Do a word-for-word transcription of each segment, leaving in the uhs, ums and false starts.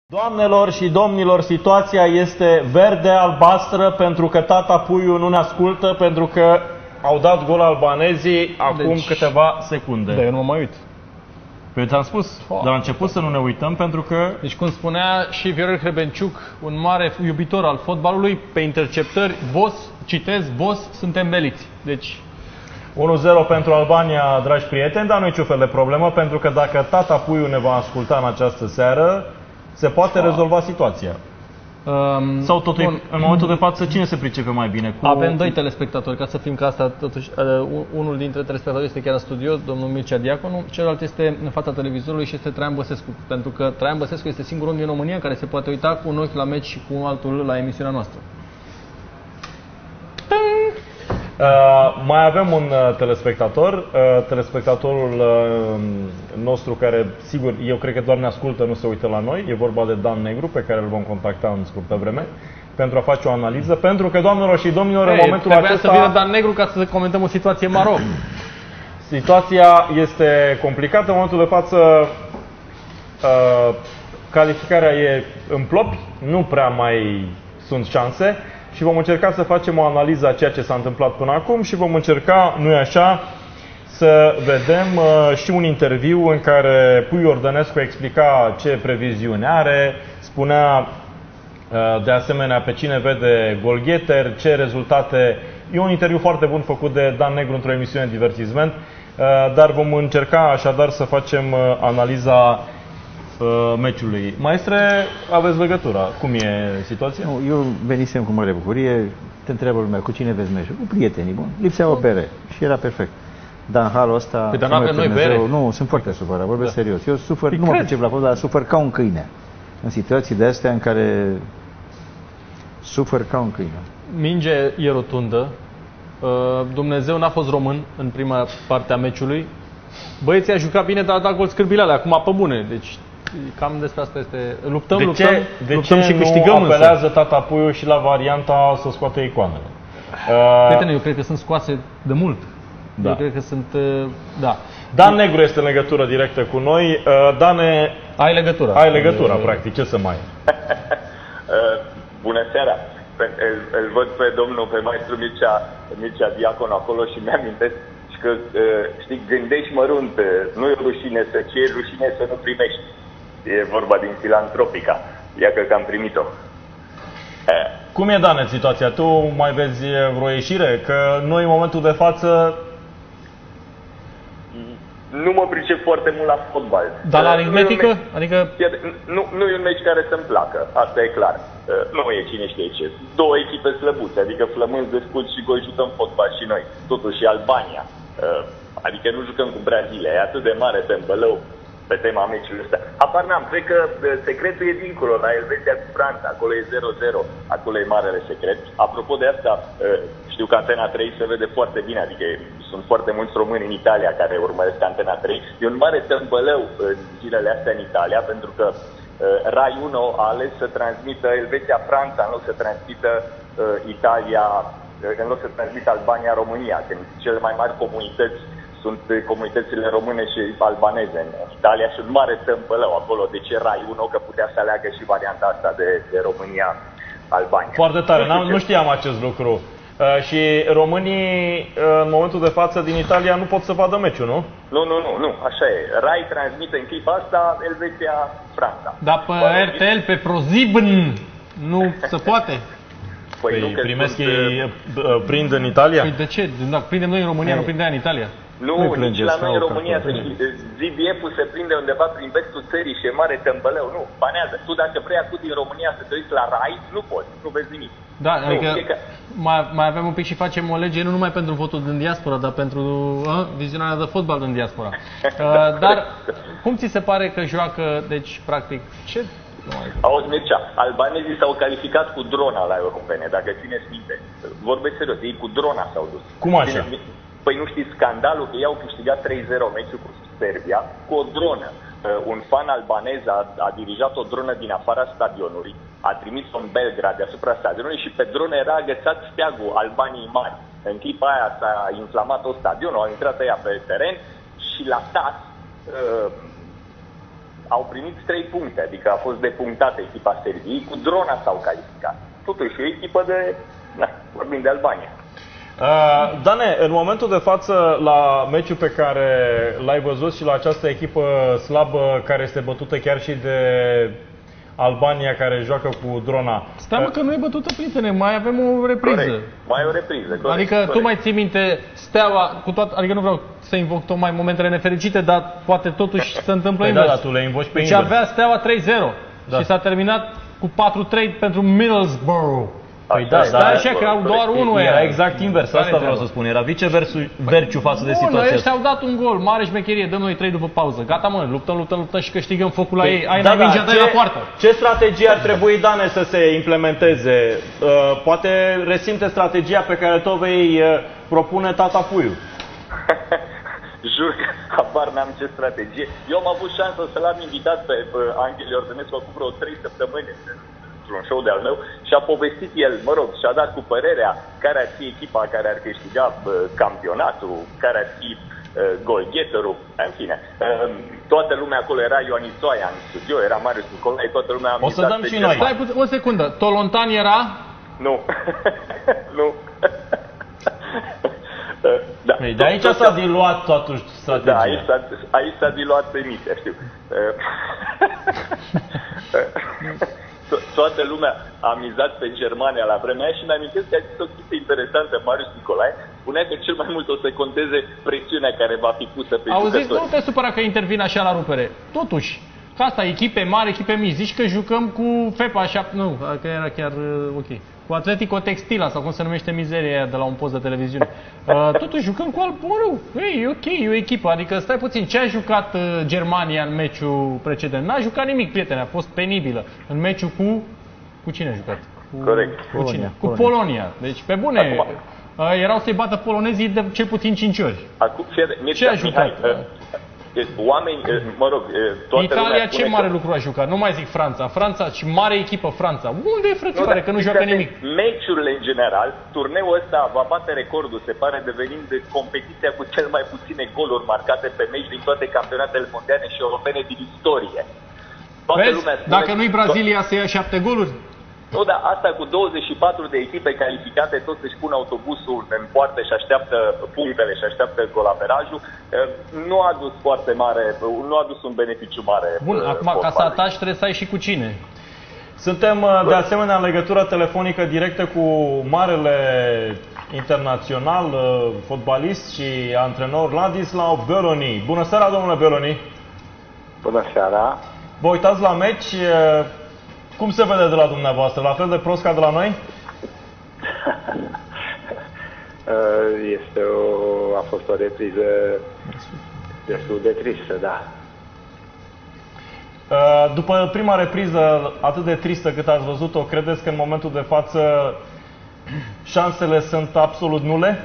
Doamnelor și domnilor, situația este verde-albastră pentru că tata Puiu nu ne ascultă, pentru că au dat gol albanezii acum deci, câteva secunde. Da, eu nu mă mai uit. Eu ți-am spus, oh. dar la început să nu ne uităm pentru că... Deci cum spunea și Viorel Hrebenciuc, un mare iubitor al fotbalului, pe interceptări, boss, citez, boss, suntem beliți. Deci... unu zero pentru Albania, dragi prieteni, dar nu e niciun fel de problemă, pentru că dacă tata Puiu ne va asculta în această seară, se poate oh. rezolva situația. Um, Sau totul, bun. În momentul de față, cine se pricepe mai bine? Cu... Avem doi telespectatori, ca să fim ca asta, totuși, uh, unul dintre telespectatori este chiar în studio, domnul Mircea Diaconu, celălalt este în fața televizorului și este Traian Băsescu, pentru că Traian Băsescu este singurul om din România care se poate uita cu un ochi la meci și cu altul la emisiunea noastră. Uh, mai avem un uh, telespectator, uh, telespectatorul uh, nostru care, sigur, eu cred că doar ne ascultă, nu se uită la noi. E vorba de Dan Negru, pe care îl vom contacta în scurtă vreme pentru a face o analiză, pentru că, doamnelor și domnilor, hey, în momentul acesta... să vină Dan Negru ca să comentăm o situație maro. Situația este complicată, în momentul de față uh, calificarea e în plopi, nu prea mai sunt șanse. Și vom încerca să facem o analiză a ceea ce s-a întâmplat până acum și vom încerca, nu-i așa, să vedem uh, și un interviu în care Puiu Ordănescu explica ce previziune are, spunea uh, de asemenea pe cine vede golgheter, ce rezultate. E un interviu foarte bun făcut de Dan Negru într-o emisiune de divertisment, uh, dar vom încerca așadar să facem uh, analiza meciului. Maestre, aveți legătura. Cum e situația? Nu, eu venisem cu mare bucurie, te întreabă lumea, cu cine vezi meciul? Cu prietenii, bun. Lipsea o bere și era perfect. Dar în halul ăsta... Păi, dar n-avem noi bere? Nu, sunt foarte supărat, vorbesc da. serios. Eu sufăr, păi nu mă pricep la fotbal, dar sufăr ca un câine. În situații de astea în care sufăr ca un câine. Minge e rotundă. Dumnezeu n-a fost român în prima parte a meciului. Băieții a jucat bine, dar a dat gol scârbilele, acum pe bune. Deci cam despre asta este. Luptăm, de ce, luptăm, de luptăm ce și câștigăm. Nu apelează tata Puiu și la varianta să scoate icoanele? Uh, Prietene, eu cred că sunt scoase de mult. Da. Eu cred că sunt, uh, da. Dan Negru este în legătură directă cu noi. Uh, Dane, ai legătura. Ai legătura, uh, practic. Ce să mai? uh, bună seara. Îl, îl văd pe domnul, pe maestru Mircea, Mircea Diaconu acolo și mi-amintesc că, știi, gândești mărunt, nu e rușine să ceri, rușine să nu primești. E vorba din Filantropica. Ia că am primit-o. Cum e, Dane, situația? Tu mai vezi vreo ieșire? Că noi, în momentul de față... Nu mă pricep foarte mult la fotbal. Dar la aritmetică? Adică... Nu, nu e un meci care să-mi placă, asta e clar. Nu e cine știe ce. Două echipe slăbuțe, adică flămânzi de scut și gol jucăm fotbal și noi. Totuși Albania. Adică nu jucăm cu Brazilia, e atât de mare tembălău pe tema meciului ăsta. Apar n-am, cred că secretul e dincolo, la Elveția cu Franța, acolo e zero zero, acolo e marele secret. Apropo de asta, știu că Antena trei se vede foarte bine, adică sunt foarte mulți români în Italia care urmăresc Antena trei. E un mare tembălău în zilele astea în Italia, pentru că Rai unu a ales să transmită Elveția-Franța, în loc să transmită Italia, în loc să transmită Albania-România, când cele mai mari comunități sunt comunitățile române și albaneze în Italia și un mare tâmpălău acolo. De ce Rai unu? Că putea să aleagă și varianta asta de, de România-Albania. Foarte tare, nu, nu știam acest lucru. Uh, și românii, uh, în momentul de față, din Italia nu pot să vadă meciul, nu? Nu, nu, nu, nu, așa e. Rai transmite în clipa asta Elveția-Franța. Dar pe Bă, R T L, pe ProSieben, nu se poate? Păi, păi nu, primesc sunt... ei, prind în Italia? Păi de ce? Dacă prindem noi în România, Hai. nu prinde în Italia. Nu, nici la noi în România, Z B F-ul se prinde undeva prin vestul țării și e mare tembălău. Nu, banează. Tu dacă vrei acum din România să te uiți la Rai, nu poți, nu vezi nimic. Da, nu, adică că... mai, mai avem un pic și facem o lege, nu numai pentru votul din diaspora, dar pentru uh, vizionarea de fotbal din diaspora. Uh, dar cum ți se pare că joacă, deci, practic, ce... Auzi, Mircea, albanezii s-au calificat cu drona la europene, dacă țineți minte. Vorbesc serios, ei cu drona s-au dus. Cum așa? Păi nu știți scandalul că i-au câștigat trei zero meciul cu Serbia cu o dronă. Uh, un fan albanez a, a dirijat o dronă din afara stadionului, a trimis-o în Belgrad deasupra stadionului și pe dronă era agățat steagul Albaniei mari. În clipa aia s-a inflamat tot stadionul, au intrat ăia pe teren și la T A S uh, au primit trei puncte, adică a fost depunctată echipa Serbiei, cu drona s-au calificat. Totuși o echipă de, na, vorbim de Albania. Uh, Dane, în momentul de față, la meciul pe care l-ai văzut și la această echipă slabă care este bătută chiar și de Albania, care joacă cu drona. Stai mă că nu e bătută, prietene, mai avem o repriză. Corect. Mai e o repriză, corect, Adică corect. tu mai ții minte Steaua, cu toate, adică nu vreau să invoc tocmai momentele nefericite, dar poate totuși se întâmplă Păi invers. da, tu le invoci pe Deci invers. avea Steaua trei zero Da. și s-a terminat cu patru trei pentru Middlesbrough. Păi da, Stai da, așa că au doar unul. Era exact invers, Care asta vreau treabă? să spun. Era vice-verciu față de Bun, situația ăștia asta. au dat un gol, mare șmecherie, dăm noi trei după pauză. Gata mă, luptăm, luptăm, luptăm și câștigăm focul la ei. Ai da, da, mingea, dai ce, la poartă. ce strategie ar trebui, Dane, să se implementeze? Uh, poate resimte strategia pe care tot vei uh, propune tata Puiu. Jur că habar n-am ce strategie. Eu am avut șansa să-l am invitat pe, pe Angel Iordănescu acum vreo trei săptămâni într-un show de-al meu și a povestit el, mă rog, și-a dat cu părerea care ar fi echipa care ar câștiga uh, campionatul, care ar fi uh, goalgetterul, în fine. Uh, toată lumea acolo era Ioanis Zoia în studio, era Marius Nicolae, toată lumea a O să dăm și noi. Stai puțin, o secundă, Tolontan era? Nu. Nu. Da. Păi, de aici s-a diluat totuși strategia. Da, aici s-a, aici s-a diluat emisia, știu. To- Toată lumea a mizat pe Germania la vremea aia și mi-am amintesc că a zis o chestie interesantă, Marius Nicolae, spunea că cel mai mult o să conteze presiunea care va fi pusă pe Auziți, jucători. nu te supăra că intervin așa la rupere. Totuși, că asta, echipe mari, echipe mici, zici că jucăm cu FEPA așa, nu, că era chiar uh, ok. Cu Atletico Textila, sau cum se numește mizeria aia de la un post de televiziune. Uh, totuși jucăm cu Albonu. Ei, e ok, e o echipă. Adică stai puțin, ce a jucat uh, Germania în meciul precedent? N-a jucat nimic, prietene, a fost penibilă. În meciul cu... Cu cine a jucat? Cu, Corect. Cu Polonia, cine? Cu Polonia. Polonia. Deci, pe bune, Acum. uh, erau să-i bată polonezii de cel puțin cinci ori. Acum, fie, Mircea, Ce a jucat? Mihai, uh, oameni, uh, mă rog, uh, toată Italia lumea ce spune mare că... lucru a jucat? Nu mai zic Franța. Franța și mare echipă Franța. Unde e frățioare că nu dar joacă știți nimic? Meciurile în general, turneul ăsta va bate recordul, se pare, devenind de competiția cu cel mai puține goluri marcate pe meci din toate campionatele mondiale și europene din istorie. Toată Vezi? lumea spune- Dacă nu-i Brazilia să ia șapte goluri? Nu, dar asta cu douăzeci și patru de echipe calificate, toți își pun autobusul în poartă și așteaptă punctele și așteaptă golaverajul, nu a adus foarte mare, nu a adus un beneficiu mare. Bun, uh, acum ca să fotbalului. ataci trebuie să ai și cu cine. Suntem uh, de asemenea în legătură telefonică directă cu marele internațional, uh, fotbalist și antrenor Ladislav Beloni. Bună seara, domnule Beloni! Bună seara! Vă uitați la meci? uh, Cum se vede de la dumneavoastră? La fel de prost ca de la noi? Este o, a fost o repriză destul de tristă, da. Uh, După prima repriză atât de tristă cât ați văzut-o, credeți că în momentul de față șansele sunt absolut nule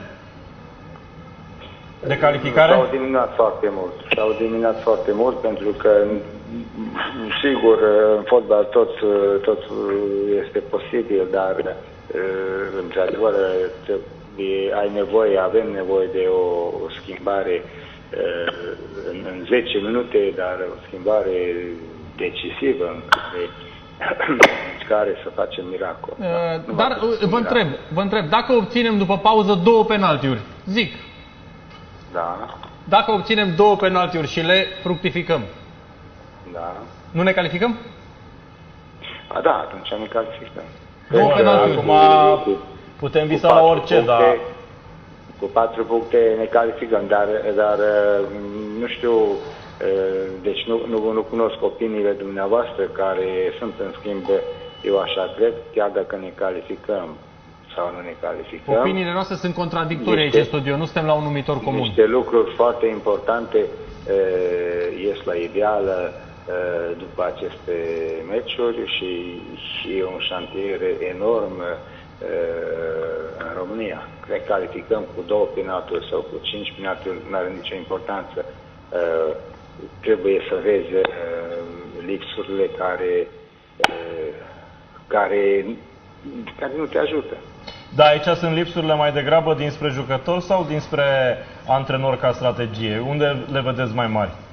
de calificare? S-au diminuat foarte mult. S-au diminuat foarte mult pentru că, sigur, în fotbal tot, tot este posibil, dar într-adevăr trebuie, ai nevoie, avem nevoie de o schimbare în, în zece minute, dar o schimbare decisivă în care, care să facem miracol. Uh, Dar uh, vă întreb, vă întreb, dacă obținem după pauză două penaltiuri, zic, Da, dacă obținem două penaltiuri și le fructificăm, da. nu ne calificăm? A, da, atunci ne calificăm. Două Bun, penaltiuri. acum putem visa la patru orice, puncte, dar Cu patru puncte ne calificăm, dar, dar nu știu, deci nu, nu, nu cunosc opiniile dumneavoastră care sunt, în schimb, eu așa cred, chiar dacă ne calificăm sau nu ne calificăm. Opiniile noastre sunt contradictorii aici Niște- în studio, nu suntem la un numitor comun. Niște lucruri foarte importante uh, ies la ideală uh, după aceste meciuri și, și e un șantier enorm uh, în România. Cred că calificăm cu două penalturi sau cu cinci penalturi, nu are nicio importanță. Uh, trebuie să vezi uh, lipsurile care, uh, care, care nu te ajută. da, aici sunt lipsurile mai degrabă dinspre jucători sau dinspre antrenor ca strategie? Unde le vedeți mai mari?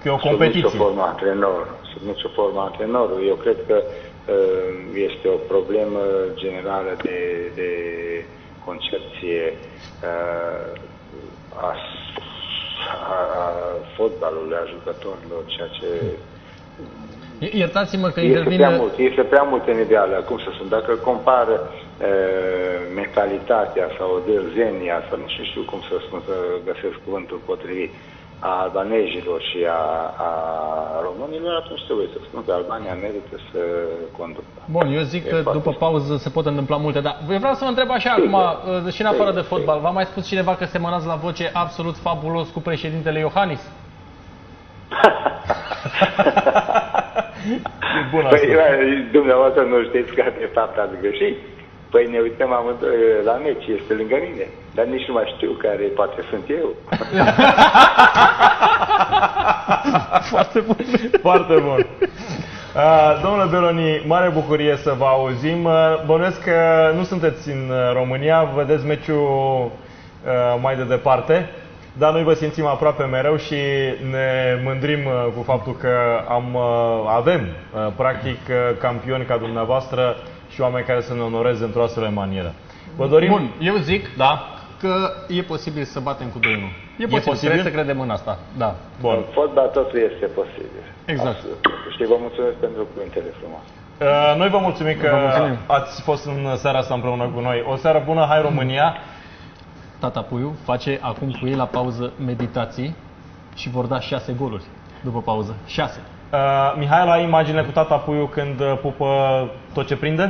Că e o competiție. Sub nicio formă antrenor. Sub nicio formă antrenorul. Eu cred că uh, este o problemă generală de, de concepție uh, a, a, a fotbalului, a jucătorilor, ceea ce... Iertați-mă că este intervine... prea mult, este prea mult în ideală, cum să spun, dacă compară uh, mentalitatea sau dârzenia, sau nu știu cum să spun, să găsesc cuvântul potrivit, a albanezilor și a, a românilor, atunci trebuie să spun că Albania merită să conducă. Bun, eu zic e că după simplu. pauză se pot întâmpla multe, dar eu vreau să vă întreb așa acum, și în afară de fotbal, v-a mai spus cineva că semănați la voce absolut fabulos cu președintele Iohannis? E bună Păi, asta. dumneavoastră nu știți că de fapt ați greșit. Păi ne uităm amândoi la meci, este lângă mine. Dar nici nu mai știu care poate sunt eu. Foarte bun. Foarte bun. Uh, domnule Beloni, mare bucurie să vă auzim. Uh, bănuiesc că nu sunteți în România, vedeți meciul uh, mai de departe, dar noi vă simțim aproape mereu și ne mândrim uh, cu faptul că am, uh, avem, uh, practic, uh, campioni ca dumneavoastră și oameni care să ne onoreze într-o astfel de manieră. Vă dorim... Bun, eu zic Da? că e posibil să batem cu doi unu. E posibil, posibil? trebuie să credem în asta. Da. Bun. În fotbal totul este posibil. Exact. Absolut. Și vă mulțumesc pentru cuvintele frumoase. Uh, noi vă mulțumim că Vă mulțumim. ați fost în seara asta împreună cu noi. O seară bună, hai România! Tata Puiu face acum cu ei la pauză meditații și vor da șase goluri după pauză. Șase. Uh, Mihaela, ai imagine cu tata Puiu când uh, pupă tot ce prinde?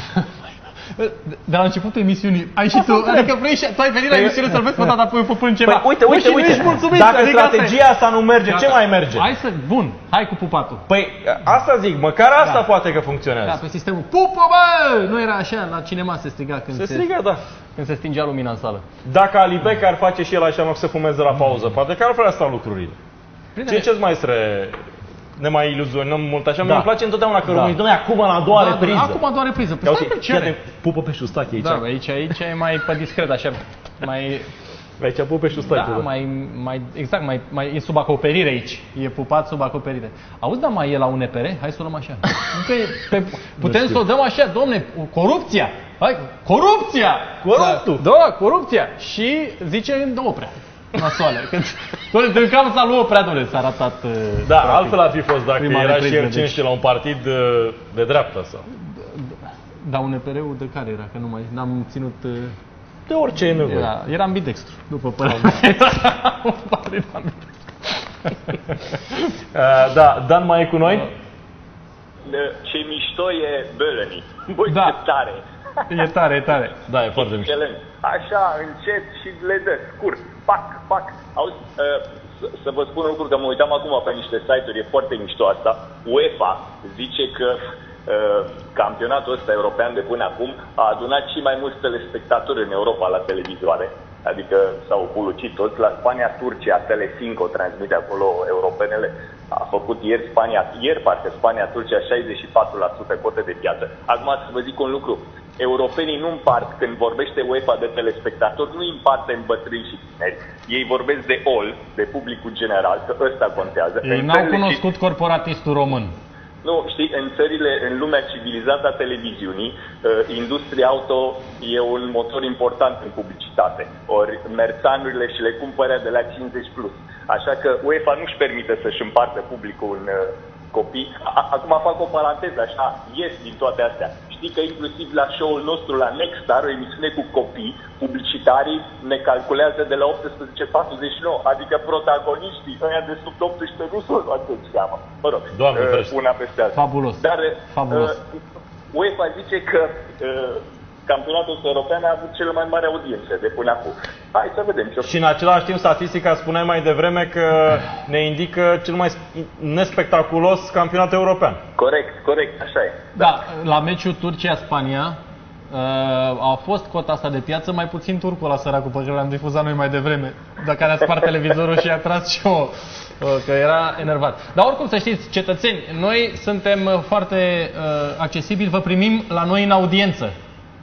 De la începutul emisiunii, ai și tu, adică vrei și, tu ai venit la emisiune să-l vezi pe tata Puiu pupând ceva. Păi uite, Bă, uite, și nu uite, ești mulțumit, dacă adică asta e. strategia asta nu merge, ce Gata. mai merge? Hai să, bun, hai cu pupatul. Păi asta zic, măcar asta Da. poate că Da, funcționează. pe sistemul pupă, bă! Nu era așa, la cinema se striga când Se se, strigă, da. când se stingea lumina în sală. Dacă Alibec ar face și el așa în loc să fumeze la pauză, poate că altfel ar sta lucrurile. Ce ce mai stre... Ne mai iluzionăm mult așa, Da. mi-mi place întotdeauna că Da. românii, dom'le, acum la doua Da, da, repriză. acum doar repriză. Păi Ia stai uite, pe ce fii are? atent, pupă pe șustache aici. Da, aici, aici e mai pe discret, așa, mai, Aici pupă pe șustache, da, da. mai, mai, exact, mai, mai, e sub acoperire aici, e pupat sub acoperire. Auzi, dar mai e la un E P R? Hai să o luăm așa. Încă e, pe, putem să o dăm așa, domne, corupția, hai, corupția! Coruptul! Da, da, corupția! Și zice în Oprea, nasoale. Când, doamne, din cauza lui Oprea, domne, s-a ratat. uh, Da, practic. altfel ar fi fost dacă Prima era și repriză, el cine deci. știe la un partid uh, de dreapta sau. Dar un E P R-ul de care era? Că nu mai, n-am ținut... uh, De orice e nevoie. Era, era ambidextru, după părerea mea. Un partid ambidextru. Uh, da, Dan mai e cu noi? Ce mișto e Bölöni. Băi, Da. ce tare. E tare, e tare. Da, e foarte mișto. Excelent. Așa, încet și le dă, scurt, pac, pac. Auzi, uh, să, să vă spun un lucru, că mă uitam acum pe niște site-uri, e foarte mișto asta. UEFA zice că uh, campionatul ăsta european de până acum a adunat și mai mulți telespectatori în Europa la televizoare. Adică s-au bulucit toți. La Spania-Turcia, Telecinco transmite acolo europenele. A făcut ieri Spania, ieri parcă Spania-Turcia șaizeci și patru la sută cote de piață. Acum să vă zic un lucru. Europenii nu împart, când vorbește UEFA de telespectatori, nu împart în bătrâni și tineri. Ei vorbesc de all, de publicul general, că ăsta contează. Ei În n-au țările cunoscut corporatistul român. Nu, știi, în țările, în lumea civilizată a televiziunii, uh, industria auto e un motor important în publicitate. Ori merțanurile și le cumpără de la cincizeci plus. Așa că UEFA nu-și permite să-și împartă publicul în uh, copii. A- Acum fac o paranteză, așa, ies din toate astea. Știi că inclusiv la show-ul nostru, la Nexstar, o emisiune cu copii, publicitarii ne calculează de la optsprezece patruzeci și nouă, adică protagoniștii ăia de sub optsprezece nu sunt luați în seamă. Mă rog, Doamne uh, ferește. una peste alta. Fabulos. Dar Fabulos. Uh, UEFA zice că uh, campionatul european a avut cele mai mari audiențe de până acum. Hai să vedem ce. Și în același timp, statistica spuneai mai devreme că ne indică cel mai nespectaculos campionat european. Corect, corect, așa e. Da, la meciul Turcia-Spania uh, a fost cota asta de piață, mai puțin turcul la săracul pe care l-am difuzat noi mai devreme, dar care a spart televizorul și a tras și o, uh, că era enervat. Dar oricum să știți, cetățeni, noi suntem uh, foarte uh, accesibili, vă primim la noi în audiență.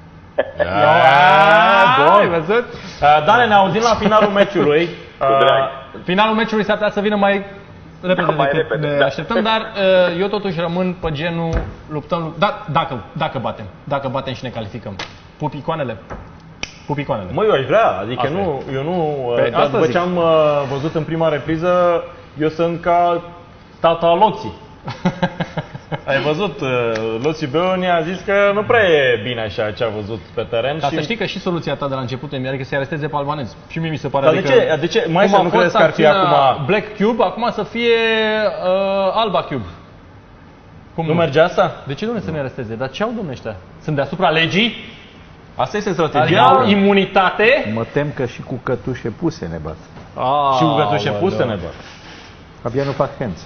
Ah, Ai văzut? Uh, Dane, ne auzim la finalul meciului. Uh, drag. Finalul meciului s-ar putea să vină mai repede mai decât repede, ne da. așteptăm, dar uh, eu totuși rămân pe genul luptăm, da, dacă, dacă batem, dacă batem și ne calificăm. Pup icoanele. Pup icoanele. Mă, eu aș vrea, adică Asta nu, eu nu, Pe dar asta după zic. ce am uh, văzut în prima repriză, eu sunt ca tata Loții. Ai văzut, uh, Loții Beu ne-a zis că nu prea e bine așa ce a văzut pe teren. Dar și... să știi că și soluția ta de la început, adică să-i aresteze pe albanezi. Și mie mi se pare Dar de adică, ce, de ce, mai cum să a nu fost credeți că ar fi acțiunea acum... Black Cube, acum să fie uh, Alba Cube. Cum Nu merge asta? De ce nu să ne aresteze? Dar ce au domne ăștia? Sunt deasupra legii? Asta este Adică strategia. au imunitate? Mă tem că și cu cătușe puse ne bat. Și cu gătușe puse ne bă. Abia nu fac hands.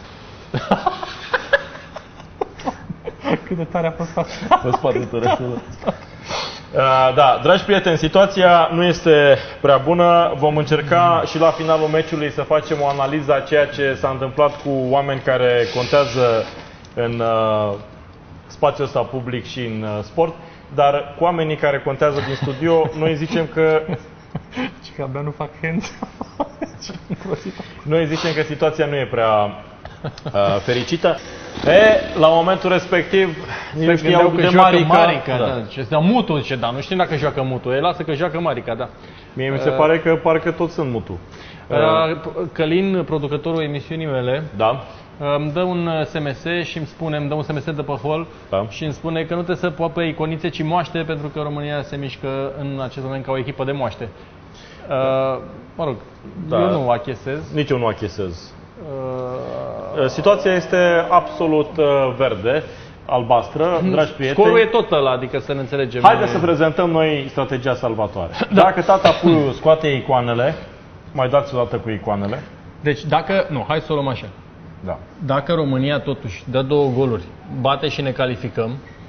Cât de tare a fost asta. Pe spate tărășul. Uh, da, dragi prieteni, situația nu este prea bună. Vom încerca și la finalul meciului să facem o analiză a ceea ce s-a întâmplat cu oameni care contează în uh, spațiul ăsta public și în uh, sport, dar cu oamenii care contează din studio, noi zicem că Și că abia nu fac hands. noi zicem că situația nu e prea uh, fericită. E, la momentul respectiv, nu știau că de joacă Marica. Marica, Da. da. Ce da, Mutu, zice, da, nu știm dacă joacă Mutu. El lasă că joacă Marica, da. Mie mi se pare că parcă toți sunt mutu. Uh, Uh, Călin, producătorul emisiunii mele, da? îmi dă un S M S și îmi spune, îmi dă un S M S de pe hol Da. și îmi spune că nu trebuie să poapă iconițe, ci moaște, pentru că România se mișcă în acest moment ca o echipă de moaște. Uh, mă rog, Da. eu nu achesez. Nici eu nu achesez. Uh, Situația este absolut uh, verde, albastră, dragi prieteni. Scorul e tot ăla, adică să ne înțelegem. Haideți să prezentăm noi strategia salvatoare. Dacă tata Puiu scoate icoanele, mai dați o dată cu icoanele. Deci dacă, nu, hai să o luăm așa. Da. Dacă România totuși dă două goluri, bate și ne calificăm,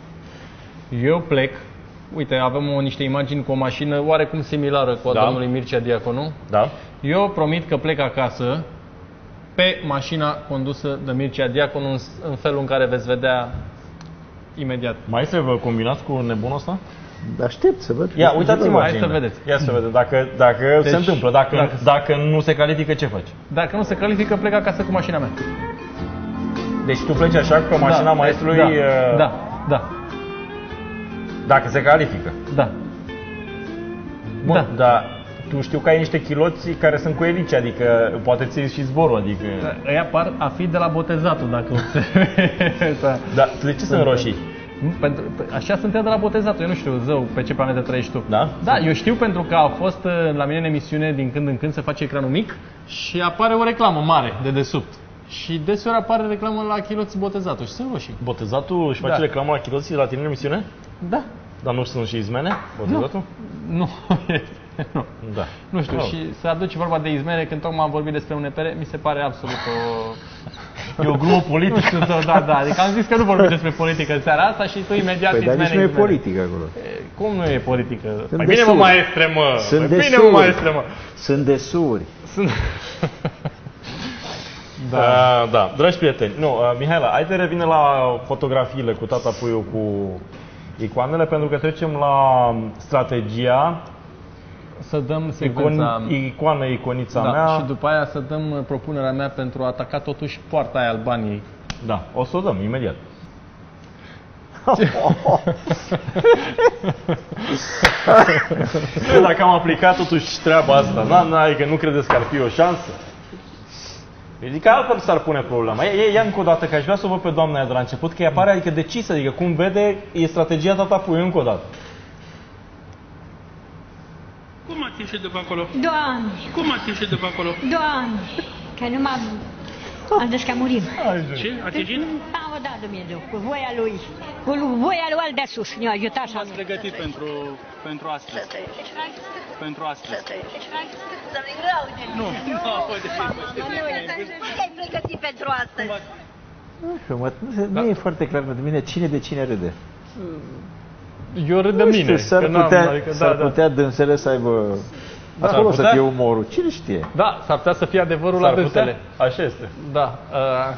eu plec. Uite, avem o, niște imagini cu o mașină oarecum similară cu a Da. domnului Mircea Diaconu. Da? Eu promit că plec acasă pe mașina condusă de Mircea Diaconu în, în felul în care veți vedea imediat. Mai să vă combinați cu nebunul ăsta? Aștept să văd. Ia, uitați-mă. Hai să vedeți. Ia să vedem. Dacă, dacă Deci, se întâmplă, dacă, dacă- dacă nu se califică, ce faci? Dacă nu se califică, plec acasă cu mașina mea. Deci tu pleci așa cu mașina Da, maestrului, da, uh, da, da, dacă se califică. da. Bun, Da. dar tu știu că ai niște chiloți care sunt cu elice, adică poate ți și zborul, adică... Ăia par a fi de la botezatul, dacă observi. Da. Da, de ce sunt roșii? Pentru, așa sunt ea de la botezatul, eu nu știu, zău, pe ce planetă trăiești tu. Da? Da, eu știu pentru că a fost uh, la mine în emisiune din când în când se face ecranul mic și apare o reclamă mare de desubt. Și deseori apare reclamă la chiloți botezatul și sunt roșii. Botezatul își face Da. reclamă la chiloții la tine în emisiune? Da. Dar nu sunt și izmene? Botezatul? Nu, nu. Da. Nu știu, Oh. și să aduci vorba de izmene când tocmai am vorbit despre un E P R, mi se pare absolut o... E o glumă politică. Nu știu, da, da, adică am zis că nu vorbim despre politică în seara asta și tu imediat Păi, dar izmene, nici nu e izmene. politică acolo. E, Cum nu e politică? Mai bine mă, desuri. maestre, mă! Sunt Mai bine, mă, desuri. maestre, mă! Sunt desuri. Sunt... Da. Uh, da, dragi prieteni, nu, uh, Mihaela, hai să revine la fotografiile cu tata Puiu cu icoanele, pentru că trecem la strategia Să dăm secvența... icon, icoană, iconița Da, mea. și după aia să dăm propunerea mea pentru a ataca totuși poarta aia Albaniei. Da, o să o dăm imediat. Dacă am aplicat totuși treaba asta, na, na, adică nu credeți că ar fi o șansă? Adică altfel s-ar pune problema. Ia, ia încă o dată, că aș vrea să o văd pe doamna aia de la început, că ea pare adică decisă, adică cum vede, e strategia tata Puiu încă o dată. Cum ați ieșit de pe acolo? Doamne, Cum ați ieșit de pe acolo? Doamne, că nu m-am... Am zis că murim. Ce? Ați ieșit? Am dat Dumnezeu, cu voia Lui, cu voia Lui al de sus, ne-a ajutat și Cum ați pregătit pentru, pentru astăzi? Pentru astăzi? Nu, nu, ai pregătit pentru astăzi? Nu știu, mă, nu, se, nu e foarte clar pentru mine cine de cine râde. Eu râd de Nu mine. știu, s-ar că n-am- putea, adică, s-ar da, putea dânsele să aibă... Acolo s-ar să putea. fie umorul. Cine știe? da. Da, s-ar putea să fie adevărul la S-ar putea? dânsele. Așa este. Da. Uh,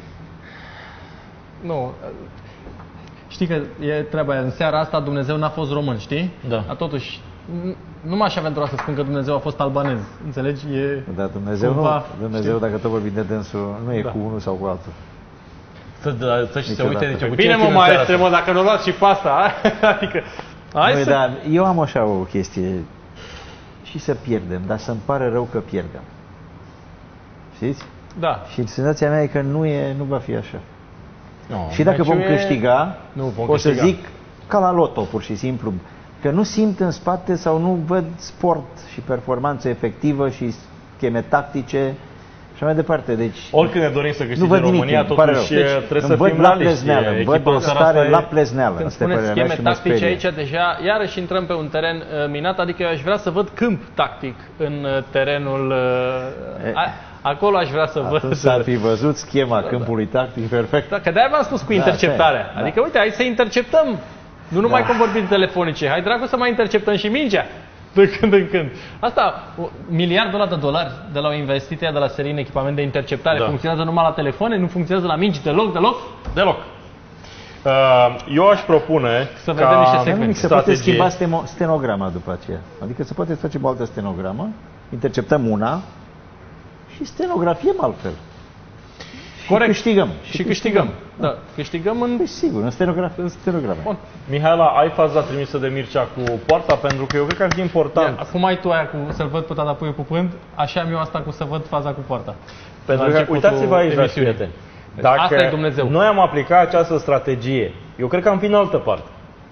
nu. uh, Știi că e treaba aia, în seara asta Dumnezeu n-a fost român, știi? Da. Dar totuși Nu m-aș aventura să spun că Dumnezeu a fost albanez. Înțelegi? E Dar Dumnezeu cumva, nu. Dumnezeu, dacă tot vorbim de dânsul, nu e Da. cu unul sau cu altul. Să, da, să și se uite de ce cu Bine, cine mă, ține mai seara este, mă, dacă nu luați și pasta, adică... Hai Noi, să... dar eu am așa o chestie. Și să pierdem, dar să-mi pare rău că pierdem. Știți? Da. Și senzația mea e că nu, e, nu va fi așa. No, Și dacă vom e... câștiga, Nu, vom o să câștiga. zic ca la loto, pur și simplu, că nu simt în spate sau nu văd sport și performanță efectivă și scheme tactice și mai departe. Deci, Oricând ne dorim să nu câștige văd nimic, România, îmi pare totuși rău. deci, trebuie să văd fim la realiști. plezneală, văd Echipa o în seara stare asta la e... plezneală. Când Asta e spuneți părerea mea scheme și mă tactice sperie. aici, deja iarăși intrăm pe un teren uh, minat, adică eu aș vrea să văd câmp tactic în uh, terenul... Uh, E, a, acolo aș vrea să Atunci văd... s-ar fi văzut schema câmpului tactic perfect. Da, că de-aia v-am spus cu interceptarea. așa e, da. Adică, uite, hai să interceptăm. Nu numai Da. cum vorbim telefonice. Hai, dracu, să mai interceptăm și mingea. De când în când. Asta, o- miliardul ăla de dolari de la o investiție de la serie în echipament de interceptare, Da. funcționează numai la telefoane? Nu funcționează la mingi deloc, deloc? Deloc. Uh, eu aș propune Să vedem ca niște Nu secvențe. nimic, se poate strategie. schimba stemo- stenograma după aceea. Adică se poate face o altă stenogramă, interceptăm una și stenografiem altfel. Și Corect. câștigăm. Și câștigăm. Da, câștigăm în... Păi sigur, în stenografie. În stenogramă. Bun. Mihaela, ai faza trimisă de Mircea cu poarta? Pentru că eu cred că ar fi important. Ia, Acum ai tu aia cu să-l văd pe tata puiul pupând, așa am eu asta cu să văd faza cu poarta. Pentru La că, începutul uitați-vă aici, dragi emisiunii. prieteni. Deci Dacă asta e Dumnezeu. noi am aplicat această strategie, eu cred că am fi în altă parte.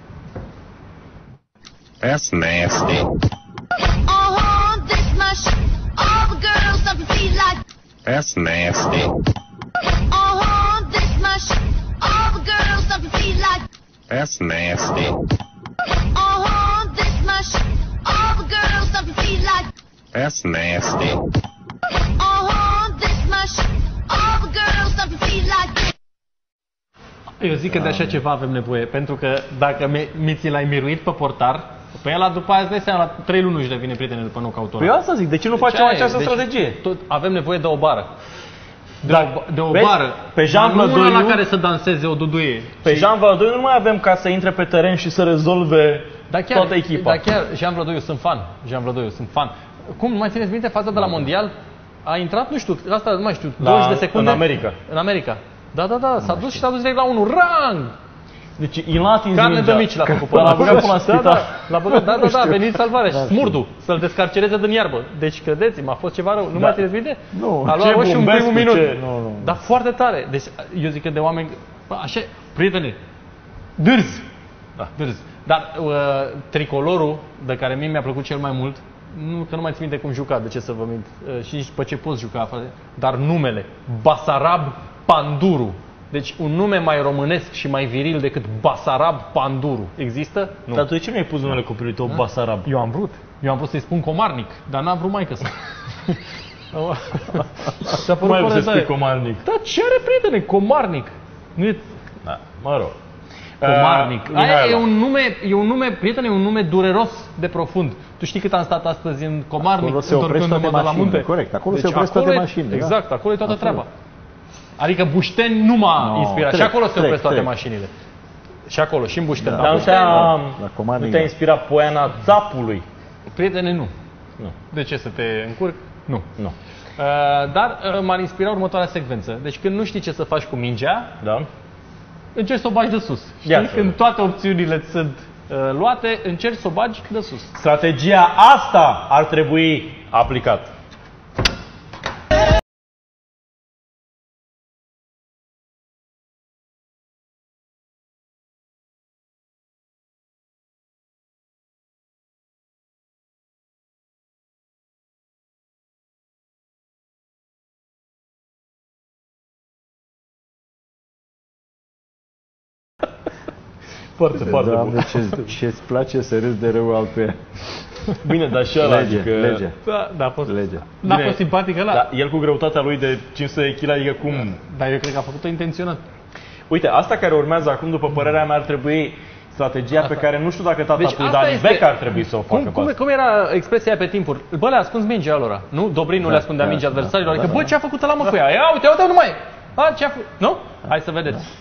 That's nasty. Uh-huh, this my shit. All the girls up your feet like. That's nasty. Uh-huh, this my shit. All the girls up your feet like. That's nasty. Uh-huh, this my shit. All the girls up your feet like. That's nasty. Uh-huh, this my shit. All the girls up your feet like. Eu zic că de așa ceva avem nevoie, pentru că dacă mi, mi ți l-ai miruit pe portar, pe ăla după aia îți dai seama, la trei luni își devine prietene după knockout-ul Păi ăla. asta zic, de ce nu Deci facem aia e, această deci strategie? Tot, avem nevoie de o bară. De, Dar, o, de o vezi, bară. pe Jean Dar nu una la Vlădoiu- care să danseze o duduie. Pe Jean Valdoi nu mai avem ca să intre pe teren și să rezolve Dar chiar, toată echipa. Dar chiar, Jean Vlădoiu, sunt fan. Jean Vlădoiu, sunt fan. Cum, nu mai țineți minte, faza de la Mondial? A intrat, nu știu, asta nu mai știu, La- douăzeci de secunde. în America. În America. Da, da, da, s-a dus și s-a dus direct la unul. Rang! Deci il n-a atins Carne mingea. de mici l-a făcut pe L-a ăla. băgat până la Da, spital. da, l-a băgat, da, da, da, a venit salvarea și smurdu, să-l descarcereze din iarbă. Deci, credeți-mă, a fost ceva rău. Nu mai țineți minte? Nu. A luat Ce roșu în Bumbescu, primul minut. ce- nu, nu. Dar foarte tare. Deci, eu zic că de oameni, bă, așa, prieteni, dârzi. Da, dârzi. Dar uh, tricolorul, de care mie mi-a plăcut cel mai mult, nu, că nu mai țin minte cum juca, de ce să vă mint, uh, și nici pe ce poți juca, frate, dar numele, Basarab Panduru. Deci un nume mai românesc și mai viril decât Basarab Panduru. Există? Nu. Dar tu de ce nu ai pus numele copilului tău Basarab? Eu am vrut. Eu am vrut să-i spun Comarnic, dar n-am vrut maică să. S-a Nu mai vrei să spui tare. Comarnic. Da, ce are, prietene? Comarnic. Nu e Da, mă rog. Comarnic. Uh, Aia e Mihaela. un nume, e un nume, prietene, e un nume dureros de profund. Tu știi cât am stat astăzi în Comarnic, Acolo se opresc întorcându-mă toate de la mașinile, munte? corect. Acolo se Deci opresc acolo toate e- mașinile, da. Exact, acolo e toată Acolo. treaba. Adică Bușteni nu m-a No, inspirat. trec, și acolo se trec, opresc toate trec. mașinile. Și acolo, și în Bușteni. Da. Dar Dar nu Bușteni, te-a, La Comarnic, nu te-a da. inspirat poiana țapului? prietene, nu. Nu. De ce să te încurc? Nu. Nu. Uh, dar uh, m-ar inspira următoarea secvență. Deci când nu știi ce să faci cu mingea, Da? încerci să o bagi de sus. Știi? Ia să Când vedem. toate opțiunile sunt uh, luate, încerci să o bagi de sus. Strategia asta ar trebui aplicată. Foarte, foarte bun. Doamne, ce, ce-ți place să râzi de rău altuia. Bine, dar și ăla, Lege, adică... lege, Da, da, a fost, lege. n-a Bine, fost simpatic ăla, Da, el cu greutatea lui de cinci sute de kilograme, adică cum... dar eu cred că a făcut-o intenționat. Uite, asta care urmează acum, după părerea mea, ar trebui strategia Asta. pe care nu știu dacă tata Deci cu asta Dani este- Beck ar trebui să o facă. Cum, pe cum, asta. cum era expresia aia pe timpuri? Bă, le-a ascuns mingea alora, nu? Dobrin nu le ascundea da, mingea da, adversarilor. da, Adică, da, bă, ce a făcut ăla mă cu ea? Ia uite, uite, numai! A, ce a făcut? Nu? Hai să vedeți.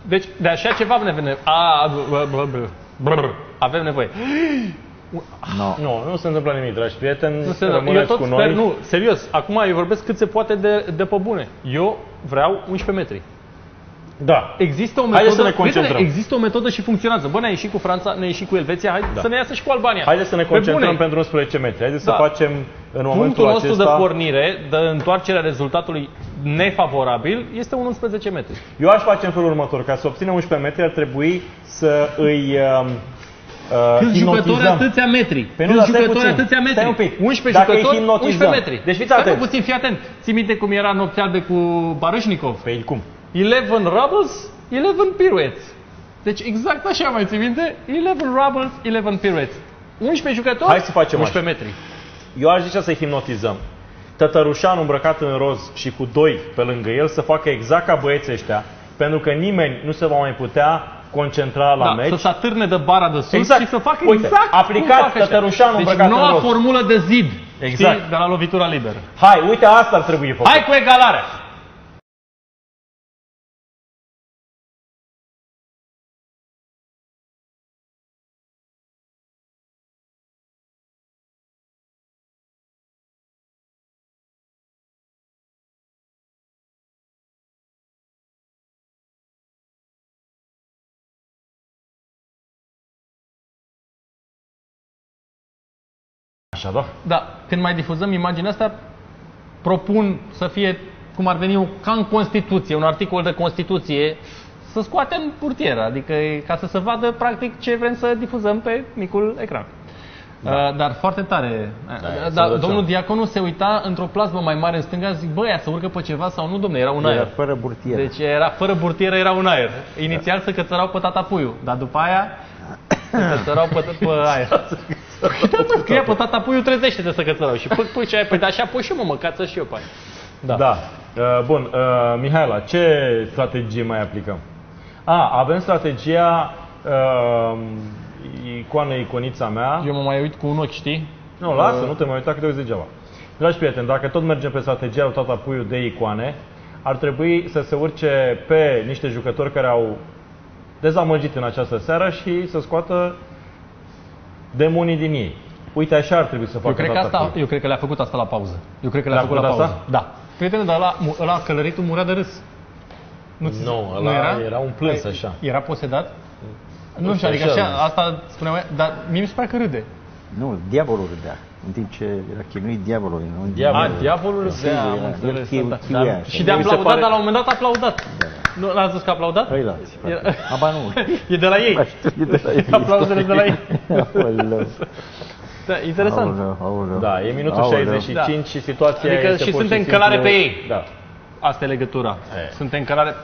Deci de așa ceva avem nevoie. A, bă, bă, bă, bă, avem nevoie. No. Nu, nu se întâmplă nimic, dragi prieteni. Nu se rămâneți eu tot cu sper, noi. nu, serios. Acum eu vorbesc cât se poate de, de pe bune. Eu vreau unsprezece metri. Da. Există o Haideți metodă, să ne concentrăm. prietene, există o metodă și funcționează. Bă, ne-a ieșit cu Franța, ne-a ieșit cu Elveția, hai Da. să ne iasă și cu Albania. Haideți să ne Pe concentrăm bune. pentru unsprezece metri. Haideți Da. să facem în momentul Punctul nostru acesta... de pornire, de întoarcerea rezultatului nefavorabil, este un unsprezece metri. Eu aș face în felul următor. Ca să obținem unsprezece metri ar trebui să îi uh, uh, Câți jucători hipnotizăm. atâția metri? Păi nu, Câți dar stai jucători puțin. atâția metri? Stai un pic. unsprezece Dacă îi jucători, hipnotizăm. unsprezece metri. Deci fiți Stai atenți. puțin, fii atent. Ții minte cum era Nopți Albe cu Baryshnikov? Păi cum? eleven rubbles, eleven pirouettes. Deci exact așa mai ții minte? eleven rubbles, eleven pirouettes. unsprezece jucători, Hai să facem unsprezece metri. Eu aș zice să-i hipnotizăm. Tătărușanu îmbrăcat în roz și cu doi pe lângă el să facă exact ca băieții ăștia, pentru că nimeni nu se va mai putea concentra la Da, meci. să se atârne de bara de sus Exact. și să facă Uite, exact aplicat cum fac ăștia. Tătărușanu Deci îmbrăcat în noua roz. formulă de zid, Exact. știi, de la lovitura liberă. Hai, uite, asta ar trebui făcut. Hai cu egalarea! Așa, da? Da, când mai difuzăm imaginea asta, propun să fie, cum ar veni, ca în Constituție, un articol de Constituție, să scoatem portiera, adică ca să se vadă practic ce vrem să difuzăm pe micul ecran. Da. Uh, dar foarte tare. Da, Da, da, domnul Diaconu se uita într-o plasmă mai mare în stânga, zic, bă, ea se urcă pe ceva sau nu, domne, era un Era aer. fără burtieră. Deci era fără burtieră, era un aer. Inițial se cățărau pe tatapuiul, dar după aia se cățărau pe, pe aer. Da, mă, scria pe tatapuiul, trezește-te să cățărau. Și păi, păi, ce ai, păi, da, așa, păi și eu, mă, mă cață și eu pe aia. Da. da. Uh, bun, uh, Mihaela, ce strategie mai aplicăm? A, avem strategia uh, icoană, iconița mea. Eu mă mai uit cu un ochi, știi? Nu, lasă, uh... nu te mai uita că te uiți degeaba. Dragi prieteni, dacă tot mergem pe strategia lui tatapuiul de icoane, ar trebui să se urce pe niște jucători care au dezamăgit în această seară și să scoată demonii din ei. Uite, așa ar trebui să facă eu cred că asta, tatapuiul. Eu cred că le-a făcut asta la pauză. Eu cred că le-a Le-a făcut la făcut pauză. asta? Da. Prietene, dar ăla, ăla călăritul murea de râs. Nu, ți- Nu, ăla era? era un plâns Păi, așa. Era posedat? Nu Nu știu, știu, adică așa, așa, asta spuneam, dar mie mi se pare că râde. Nu, diavolul râdea. În timp ce era chinuit diavolul. Nu, Diavolul. A, diavolul râdea, am era- înțeles. el Da. chiuia așa. Și de Mi se aplaudat, pare- dar la un moment dat a aplaudat. Nu l-ați zis că a aplaudat? Ăilalți, frate. Era- Aba nu. E de la ei. Mai știu, e de la ei. Aplauzele de la ei. Aoleu. Da, interesant. Aoleu, aoleu. Da, e minutul Aoleu. șaizeci și cinci și situația Adică este și pur suntem simplu- călare pe ei. Da. Asta e legătura. E. Suntem călare...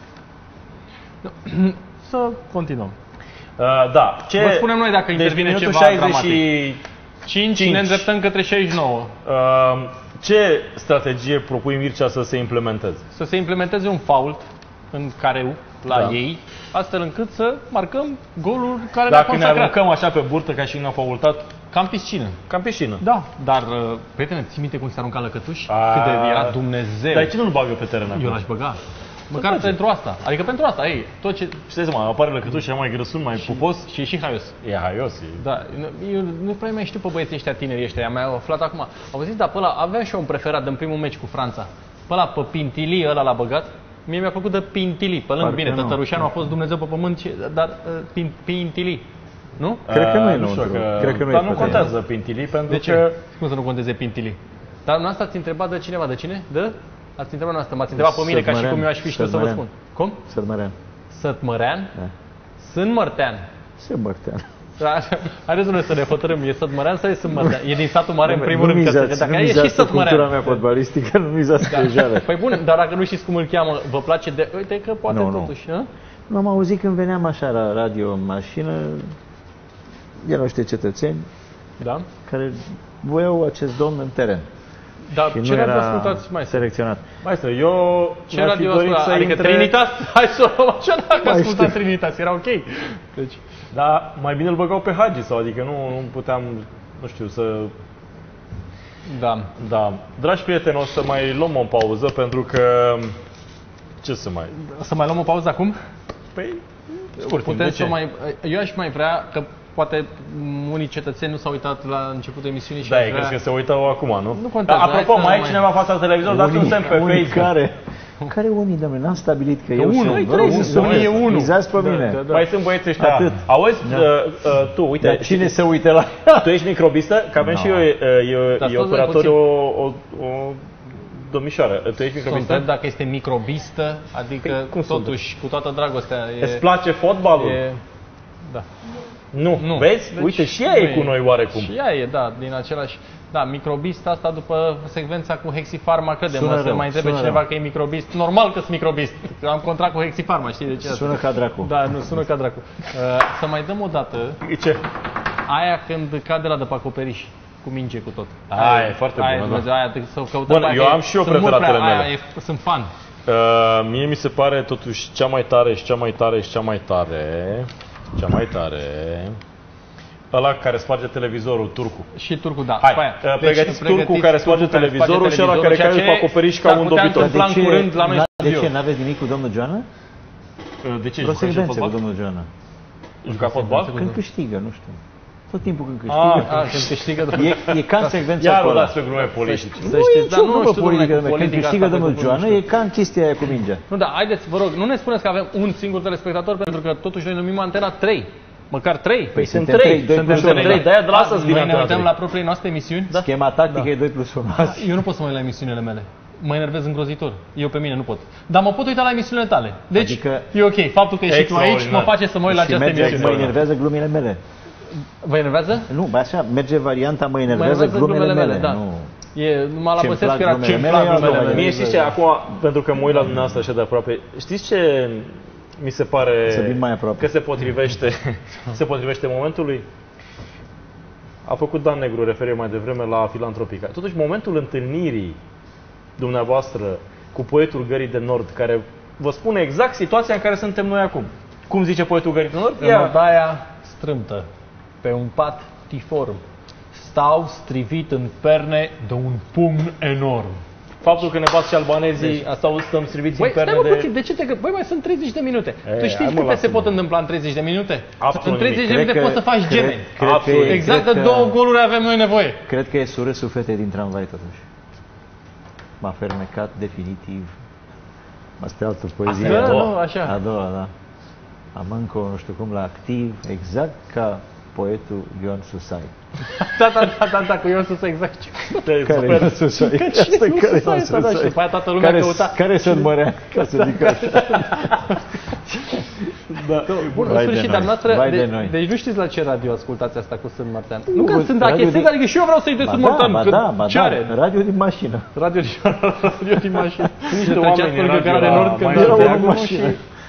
Să continuăm. Uh, da. Ce... Vă spunem noi dacă deci, intervine minutul ceva șaizeci dramatic. și cinci, cinci. ne îndreptăm către șaizeci și nouă. Uh, ce strategie propui Mircea să se implementeze? Să se implementeze un fault în careu la Da. ei, astfel încât să marcăm golul care ne-a Dacă ne consacrat. aruncăm așa pe burtă ca și ne-a faultat, Cam piscină. cam piscină. Da, dar, uh, prietene, ții minte cum se arunca lăcătuș? A. Cât de era Dumnezeu. Dar cine nu bagă pe teren acum? Eu l-aș băga. Măcar face. pentru asta. Adică pentru asta, ei, tot ce... Și stai seama, apare lăcătuș și mai grăsun, mai pupos. Și e și haios. E haios. E... Da, eu nu prea mai știu pe băieții ăștia tineri ăștia, am mai aflat acum. Au zis, dar pe ăla avea și eu un preferat din primul meci cu Franța. Pe ăla, pe Pintili, ăla l-a băgat. Mie mi-a plăcut de Pintili, pe lângă, Parcă bine, nu. Tătărușanu a fost Dumnezeu pe pământ, și- dar uh, Pin- Pintili, nu? Cred că nu e Uh, știu înăuntru. că... Cred că nu e Dar nu pe teren. contează Pintili, pentru De ce? că... Cum să nu conteze Pintili? Dar nu asta ați întrebat de cineva, de cine? De? Ați întrebat noastră, m-ați întrebat pe mine ca și Sătmărean. cum eu aș fi știut să vă Sătmărean. spun. Cum? Sărmărean. Sătmărean? Da. Sunt Mărtean. Sămărtean. Da, haideți noi să ne hotărâm, e Sătmărean sau e Sătmărean? E din satul mare în primul Nu rând, că mizați, dacă nu e și mizați pe cultura Sătmărean. mea fotbalistică, nu mizați pe jară. Păi bun, dar dacă nu știți cum îl cheamă, vă place de... Uite că poate Nu, nu. totuși, nu? Nu am auzit când veneam așa la radio în mașină, erau niște cetățeni Da? care voiau acest domn în teren. Dar Și ce nu radio era ascultați mai selecționat. Maestre, eu Ce mi-aș fi radio dorit ascultați? să Adică intre... Trinitas? Hai să o luăm așa dacă Mai ascultați știu. Trinitas, era ok. Deci, Dar mai bine îl băgau pe Hagi sau adică nu, nu puteam, nu știu, să... da. Da. Dragi prieteni, o să mai luăm o pauză pentru că... Ce să mai... Să mai luăm o pauză acum? Păi, scurt, putem să mai... Eu aș mai vrea, că poate unii cetățeni nu s-au uitat la începutul emisiunii și Da, aș e, vrea... crezi că se uită acum, nu? Nu contează. Da, apropo, hai să mai e mai- cineva fața la televizor, dați un semn pe unii Facebook. care, care unii, domnule, n-am stabilit că, eu unul, sunt. noi Vă rog, trei, să unii e unul. Mizați pe mine. Da, da. Mai sunt băieții ăștia. Atât. Auzi, Da. uh, uh, tu, uite, Dar cine se uită la tu ești microbistă? Că avem No. și eu, uh, Dar e, e stați operator puțin. o, o, o domnișoară. Tu ești Să întreb microbistă? dacă este microbistă, adică Păi, cum totuși, cu toată dragostea, e... Îți place fotbalul? e da. Nu. Nu. Vezi? Deci, Uite, și ea nu e cu noi oarecum. Și ea e, da, din același... Da, microbist, asta după secvența cu Hexifarma, credem, Sună să rău, mai întrebe sună cineva rău. că e microbist. Normal că sunt microbist, că am contract cu Hexifarma, știi de ce? asta? Sună ca dracu. Da, nu, sună ca dracu. Uh, să mai dăm o dată Ce? aia când cade la de pe acoperiș, cu minge cu tot. Aia e foarte aia, bună, Dumnezeu, da. Aia, de- să căutăm Bun, aia, eu că am și eu sunt mult preferatele prea- mele. Aia e, sunt fan. Uh, mie mi se pare totuși cea mai tare și cea mai tare și cea mai tare, cea mai tare, ăla care sparge televizorul, turcu. Și turcul, da. Hai, După aia. uh, pregătiți turcul care sparge turcul care televizorul și ăla televizorul, care ceea cade ce pe acoperiș ca s-ar un putea dobitor. întâmpla în curând la noi în de ce? studio. N-aveți nimic cu domnul Joana? Uh, De ce? Vreo Juca și secvență cu fotbal? domnul Joana. Juca fotbal? Când câștigă, nu știu. Tot timpul când Ah, câștigă. A, când câștigă, E, e ca în secvența Iar o acolo. dați pe glume politice. Să Nu știți, e dar nicio nu glumă știu, politică, domnule, cu domnule. Când politica câștigă asta, domnul cu- Joana, nu e ca în chestia aia cu mingea. Nu, da, haideți, vă rog, nu ne spuneți că avem un singur telespectator, pentru că totuși noi numim Antena trei. Măcar trei. Păi sunt suntem trei, trei, doi suntem plus unu. trei, de-aia de la asta Noi vine ne Antena uităm trei. la propriile noastre emisiuni. Da. Schema tactică e doi plus unu. Eu nu pot să mă uit la emisiunile mele. Mă enervez îngrozitor. Eu pe mine nu pot. Dar mă pot uita la emisiunile tale. Deci, Adică- e ok. Faptul că ești tu aici mă Extraordinar. face să mă uit la Și această merge, emisiune. mă enervează glumile mele. Vă enervează? Nu, bă, așa, merge varianta mă Mă enervează glumele mele. da. Nu. E, numai la Ce-mi Băsescu plac era glumele ce-mi mele, plac eu am glumele glumele mele. Mie știți ce, acum, pentru că mă uit la dumneavoastră așa de aproape, știți ce mi se pare Să vin mai aproape. că se potrivește, se potrivește momentului? A făcut Dan Negru referire mai devreme la filantropica. Totuși, momentul întâlnirii dumneavoastră cu poetul Gării de Nord, care vă spune exact situația în care suntem noi acum. Cum zice poetul Gării de Nord? În odaia strâmtă, pe un pat tiform, stau strivit în perne de un pumn enorm. Faptul că ne bat și albanezii, asta o stăm striviți Băi, în perne stai mă de... puțin, de ce te gă... Băi, mai sunt treizeci de minute. E, Tu știi hai, mă, câte se lasă-mă. pot întâmpla în treizeci de minute? Absolut În treizeci de nimic. minute Cred poți să că- faci cred- gemeni. cred că Absolut. e- Exact cred de că- două goluri avem noi nevoie. Cred că e surâsul fetei din tramvai totuși. M-a fermecat definitiv. Asta e altă poezie. Asta e a doua. Nu, așa. A doua, da. Am încă, nu știu cum, la activ, exact ca poetul Ion Susai. Da, da, da, da, da, cu Ion Susai, exact. Care e Ion Susai? Asta e care e Ion Susai, da, și Susai? după aia toată lumea Care, căuta. care să mărea, ca să zic așa. Da. Bun, în Vai de sfârșit, noi, dar noastră, vai de de, noi. deci nu știți la ce radio ascultați asta cu Sânt Martean. Nu Nu, că sunt radio achestii, din- adică și eu vreau să-i de Ba Sânt da, Martean. ba că da, ba ce da, are? radio din mașină. Radio din, radio din mașină. Niște Să oameni treceați în pe radio Gara de la Nord când mai dați Era de unul în acolo mașină. și-